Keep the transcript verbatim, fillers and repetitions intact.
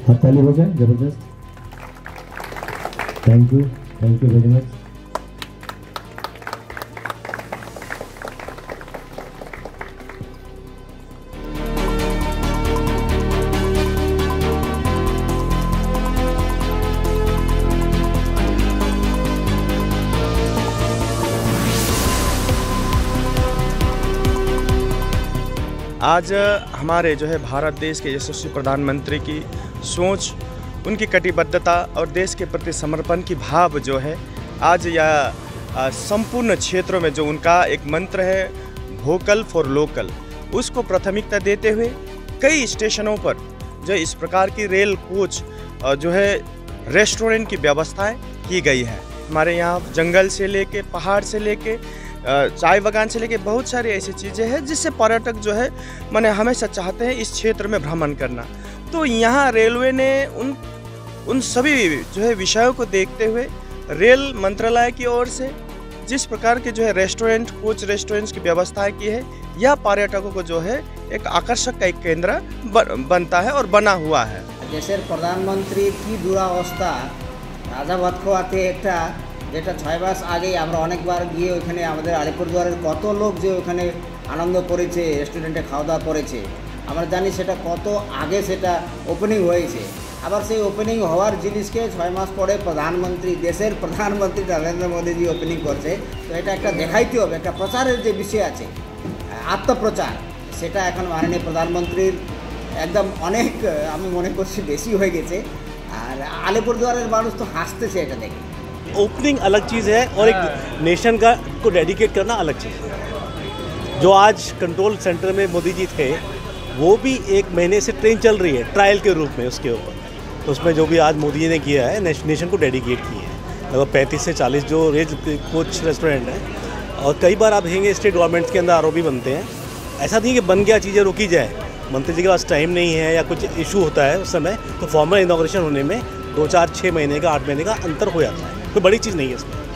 हाथ ताली हो जाए, जबरदस्त। Thank you, thank you very much. आज हमारे जो है भारत देश के यशस्वी प्रधानमंत्री की सोच, उनकी कटिबद्धता और देश के प्रति समर्पण की भाव जो है, आज यह संपूर्ण क्षेत्रों में जो उनका एक मंत्र है वोकल फॉर लोकल, उसको प्राथमिकता देते हुए कई स्टेशनों पर जो इस प्रकार की रेल कोच जो है रेस्टोरेंट की व्यवस्थाएं की गई है। हमारे यहाँ जंगल से लेके, पहाड़ से लेके, चाय बागान से लेके बहुत सारी ऐसी चीज़ें हैं जिससे पर्यटक जो है माने हमेशा चाहते हैं इस क्षेत्र में भ्रमण करना। तो यहाँ रेलवे ने उन उन सभी जो है विषयों को देखते हुए रेल मंत्रालय की ओर से जिस प्रकार के जो है रेस्टोरेंट, कोच रेस्टोरेंट्स की व्यवस्था की है, यह पर्यटकों को जो है एक आकर्षक का एक केंद्र बनता है और बना हुआ है। देशेर प्रधानमंत्री की दुरावस्था राजाभातखोयाते एकटा যেটা ছয় মাস আগেই আমরা অনেকবার গিয়ে ওইখানে আমাদের আলিপুরদুয়ারের কত লোক যে ওখানে আনন্দ করেছে, রেস্টুরেন্টে খাওয়া দাওয়া করেছে, আমরা জানি সেটা কত আগে সেটা ওপেনিং হয়েছে। আবার সেই ওপেনিং হওয়ার জিনিসকে ছয় মাস পরে প্রধানমন্ত্রী, দেশের প্রধানমন্ত্রী নরেন্দ্র মোদীজি ওপেনিং করছে। তো এটা একটা দেখাইতে হবে, একটা প্রচারের যে বিষয় আছে, আত্মপ্রচার, সেটা এখন মাননীয় প্রধানমন্ত্রীর একদম অনেক আমি মনে করছি বেশি হয়ে গেছে। আর আলিপুরদুয়ারের মানুষ তো হাসতেছে এটা দেখে। ओपनिंग अलग चीज़ है और एक नेशन का को डेडिकेट करना अलग चीज़ है। जो आज कंट्रोल सेंटर में मोदी जी थे, वो भी एक महीने से ट्रेन चल रही है ट्रायल के रूप में उसके ऊपर। तो उसमें जो भी आज मोदी जी ने किया है, नेशन को डेडिकेट किया है। लगभग पैंतीस से चालीस जो रेल कोच रेस्टोरेंट है, और कई बार आप देखेंगे स्टेट गवर्नमेंट के अंदर आर ओ बी बनते हैं। ऐसा नहीं कि बन गया चीज़ें रुकी जाए, मंत्री जी के पास टाइम नहीं है या कुछ इशू होता है उस समय, तो फॉर्मल इनॉग्रेशन होने में दो चार छः महीने का, आठ महीने का अंतर हो जाता है। कोई बड़ी चीज़ नहीं है इसमें।